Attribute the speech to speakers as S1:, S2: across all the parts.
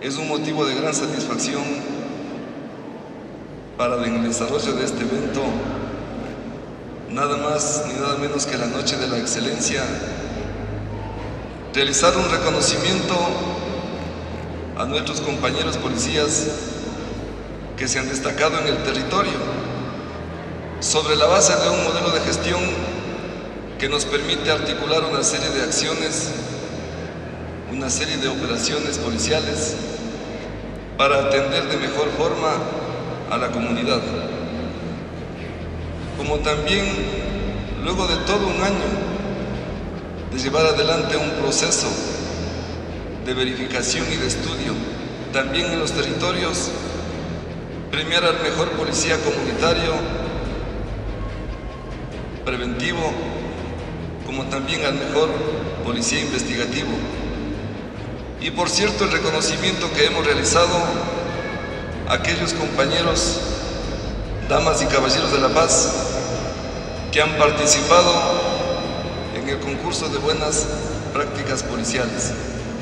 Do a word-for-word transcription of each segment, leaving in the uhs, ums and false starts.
S1: Es un motivo de gran satisfacción para en el desarrollo de este evento, nada más ni nada menos que la Noche de la Excelencia, realizar un reconocimiento a nuestros compañeros policías que se han destacado en el territorio sobre la base de un modelo de gestión que nos permite articular una serie de acciones, una serie de operaciones policiales para atender de mejor forma a la comunidad. Como también, luego de todo un año de llevar adelante un proceso de verificación y de estudio, también en los territorios, premiar al mejor policía comunitario, preventivo, como también al mejor policía investigativo. Y por cierto, el reconocimiento que hemos realizado a aquellos compañeros, damas y caballeros de la paz, que han participado en el concurso de buenas prácticas policiales.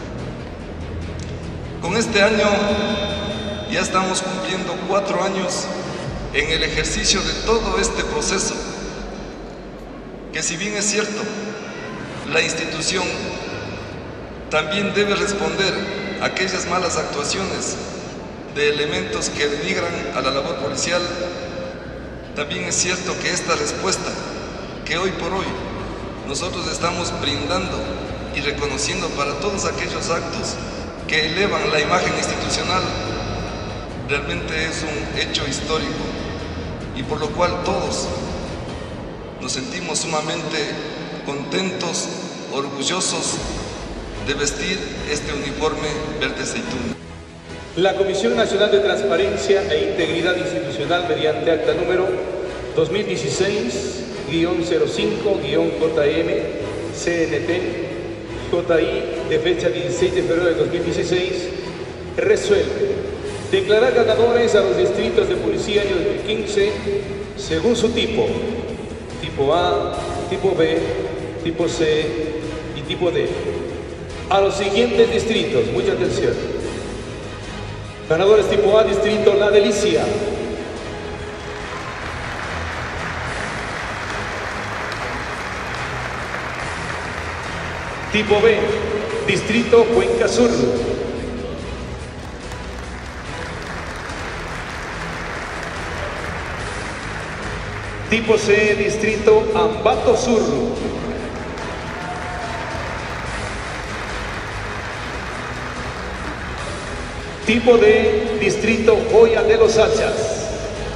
S1: Con este año ya estamos cumpliendo cuatro años en el ejercicio de todo este proceso, que si bien es cierto, la institución también debe responder a aquellas malas actuaciones de elementos que denigran a la labor policial, también es cierto que esta respuesta que hoy por hoy nosotros estamos brindando y reconociendo para todos aquellos actos que elevan la imagen institucional, realmente es un hecho histórico y por lo cual todos nos sentimos sumamente contentos, orgullosos de vestir este uniforme verde aceituna.
S2: La Comisión Nacional de Transparencia e Integridad Institucional, mediante acta número dos mil dieciséis guión cero cinco guión J M C N T J I de fecha dieciséis de febrero de dos mil dieciséis, resuelve declarar ganadores a los distritos de policía año dos mil quince según su tipo, tipo A, tipo B, tipo C y tipo D. A los siguientes distritos, mucha atención. Ganadores tipo A, distrito La Delicia. Tipo B, distrito Cuenca Sur. Tipo C, distrito Ambato Sur. Tipo D, distrito Joya de los Hachas.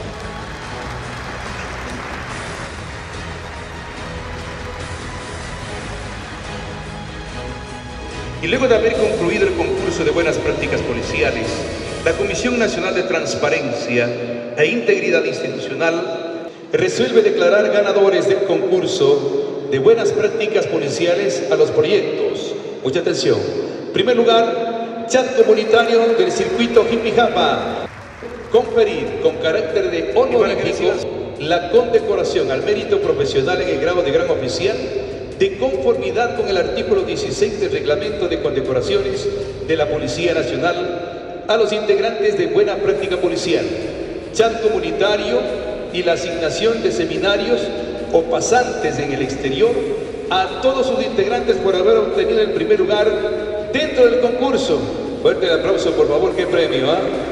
S2: Y luego de haber concluido el concurso de buenas prácticas policiales, la Comisión Nacional de Transparencia e Integridad Institucional resuelve declarar ganadores del concurso de buenas prácticas policiales a los proyectos. Mucha atención. En primer lugar, chat comunitario del circuito Jipijapa. Conferir con carácter de honorífico la condecoración al mérito profesional en el grado de gran oficial de conformidad con el artículo dieciséis del reglamento de condecoraciones de la Policía Nacional a los integrantes de buena práctica policial, chat comunitario y la asignación de seminarios o pasantes en el exterior a todos sus integrantes por haber obtenido el primer lugar dentro del concurso. Fuerte el aplauso, por favor, qué premio, ¿ah? ¿eh?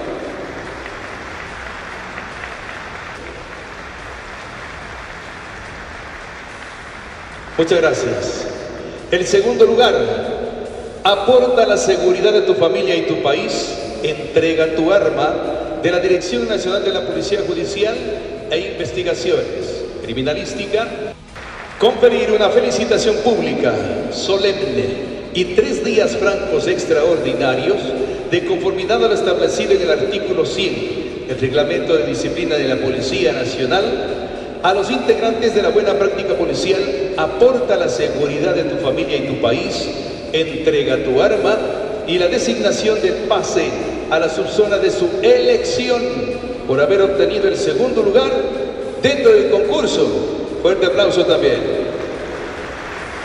S2: Muchas gracias. El segundo lugar, aporta la seguridad de tu familia y tu país, entrega tu arma de la Dirección Nacional de la Policía Judicial e Investigaciones Criminalística. Conferir una felicitación pública, solemne y tres días francos extraordinarios de conformidad a lo establecido en el artículo cien del Reglamento de Disciplina de la Policía Nacional a los integrantes de la buena práctica policial. Aporta la seguridad de tu familia y tu país, entrega tu arma y la designación del pase a la subzona de su elección por haber obtenido el segundo lugar dentro del concurso. Fuerte aplauso también.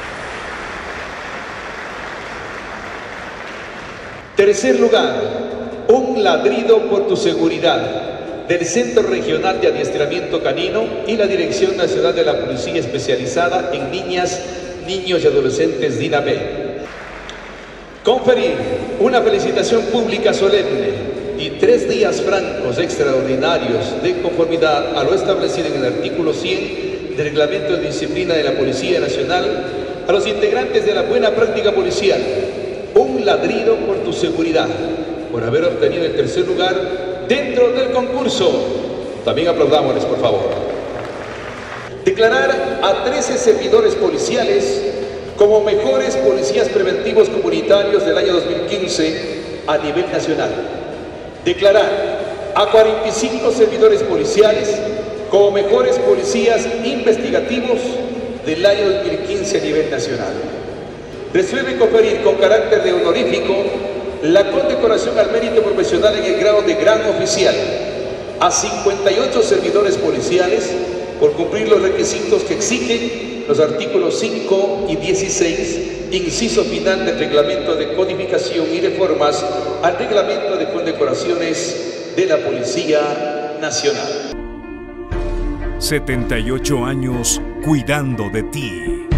S2: Tercer lugar, Un ladrido por tu seguridad, del Centro Regional de Adiestramiento Canino y la Dirección Nacional de la Policía Especializada en Niñas, Niños y Adolescentes DINAMED. Conferir una felicitación pública solemne y tres días francos extraordinarios de conformidad a lo establecido en el artículo cien del Reglamento de Disciplina de la Policía Nacional a los integrantes de la buena práctica policial. Un ladrido por tu seguridad, por haber obtenido el tercer lugar dentro del concurso. También aplaudámosles, por favor. Declarar a trece servidores policiales como mejores policías preventivos comunitarios del año dos mil quince a nivel nacional. Declarar a cuarenta y cinco servidores policiales como mejores policías investigativos del año dos mil quince a nivel nacional. Resuelve conferir con carácter de honorífico la condecoración al mérito profesional en el grado de gran oficial a cincuenta y ocho servidores policiales por cumplir los requisitos que exigen los artículos cinco y dieciséis, inciso final del Reglamento de Codificación y Reformas al Reglamento de Condecoraciones de la Policía Nacional.
S3: setenta y ocho años cuidando de ti.